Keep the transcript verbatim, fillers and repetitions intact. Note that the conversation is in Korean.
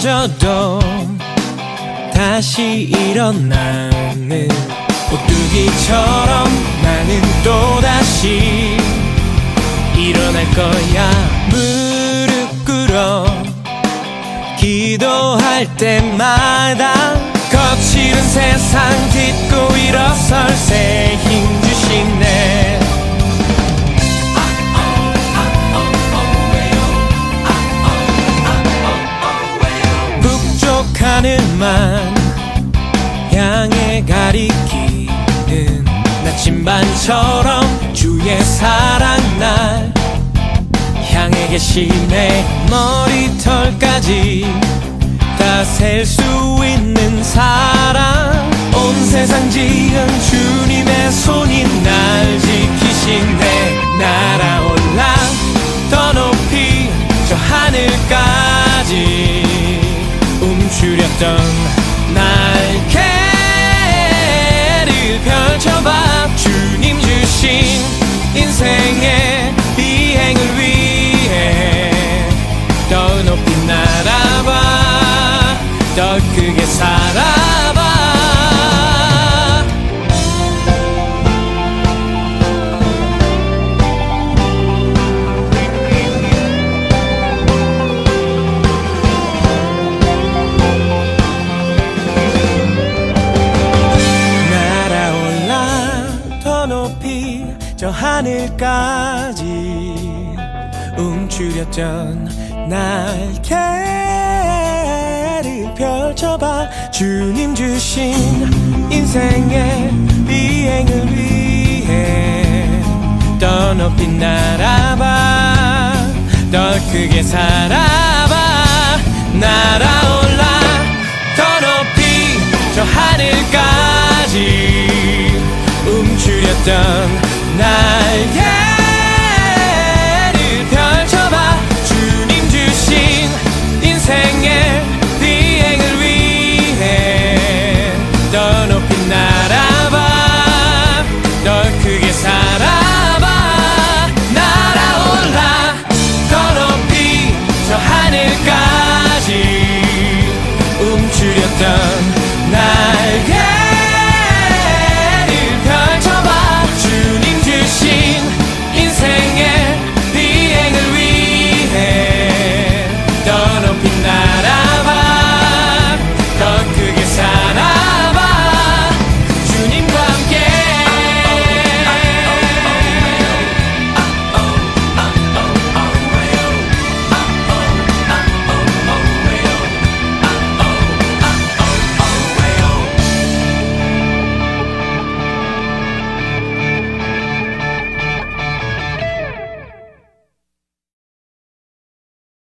넘어져도 다시 일어나는 오뚜기처럼 나는 또다시 일어날 거야. 무릎 꿇어 기도할 때마다 거칠은 세상 딛고 일어설 새 힘 주시네. 하늘만 향해 가리키는 나침반처럼 주의 사랑 날 향해 계시네. 머리털까지 다 셀 수 있는 사랑, 온 세상 지은 주님의 손이 날 지키시네. 날아올라 더 높이 저 하늘까지 움츠렸던 날개를 펼쳐봐. 주님 주신 인생의 비행을 위해 더 높이 날아봐, 더 크게 살아봐. 저 하늘까지 움츠렸던 날개를 펼쳐봐. 주님 주신 인생의 비행을 위해 더 높이 날아봐, 더 크게 살아봐. 날아올라 더 높이 저 하늘까지 움츠렸던